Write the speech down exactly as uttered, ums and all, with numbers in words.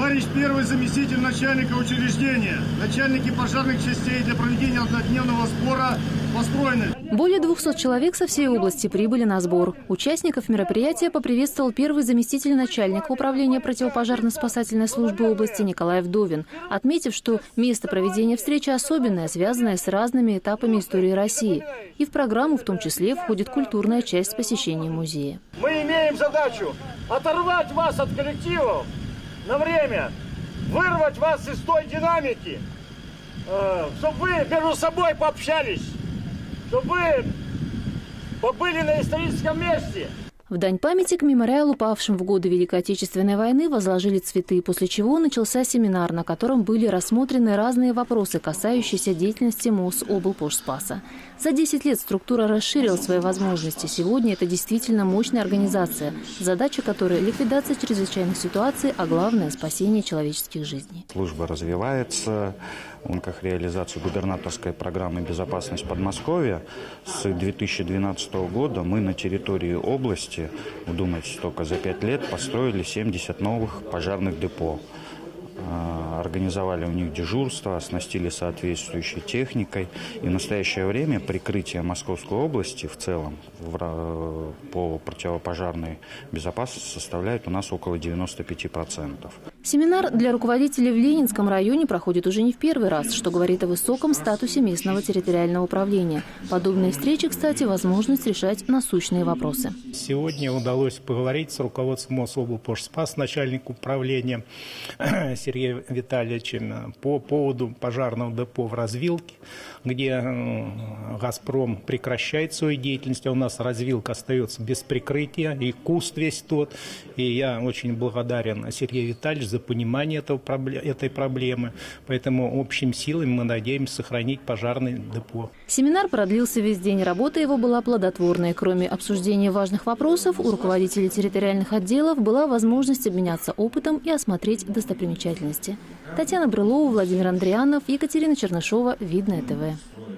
Товарищ первый заместитель начальника учреждения, начальники пожарных частей для проведения однодневного сбора построены. Более двухсот человек со всей области прибыли на сбор. Участников мероприятия поприветствовал первый заместитель начальника управления противопожарно-спасательной службы области Николай Вдовин, отметив, что место проведения встречи особенное, связанное с разными этапами истории России. И в программу в том числе входит культурная часть с посещением музея. Мы имеем задачу оторвать вас от коллективов на время, вырвать вас из той динамики, чтобы вы между собой пообщались, чтобы вы побыли на историческом месте. В дань памяти к мемориалу павшим в годы Великой Отечественной войны возложили цветы, после чего начался семинар, на котором были рассмотрены разные вопросы, касающиеся деятельности Мособлпожспаса. За десять лет структура расширила свои возможности. Сегодня это действительно мощная организация, задача которой – ликвидация чрезвычайных ситуаций, а главное – спасение человеческих жизней. Служба развивается. В рамках реализации губернаторской программы «Безопасность Подмосковья» с две тысячи двенадцатого года мы на территории области, вдумайтесь, только за пять лет построили семьдесят новых пожарных депо. Организовали у них дежурство, оснастили соответствующей техникой. И в настоящее время прикрытие Московской области в целом по противопожарной безопасности составляет у нас около девяноста пяти процентов. Семинар для руководителей в Ленинском районе проходит уже не в первый раз, что говорит о высоком статусе местного территориального управления. Подобные встречи, кстати, возможность решать насущные вопросы. Сегодня удалось поговорить с руководством Мособлпожспас, начальник управления Сергеем Витальевичем, по поводу пожарного депо в Развилке, где «Газпром» прекращает свою деятельность, а у нас развилка остается без прикрытия, и куст весь тот. И я очень благодарен Сергею Витальевичу за понимание этого, этой проблемы. Поэтому общими силами мы надеемся сохранить пожарное депо. Семинар продлился весь день. Работа его была плодотворной. Кроме обсуждения важных вопросов, у руководителей территориальных отделов была возможность обменяться опытом и осмотреть достопримечательности. Татьяна Брылова, Владимир Андрианов, Екатерина Чернышова, Видное ТВ.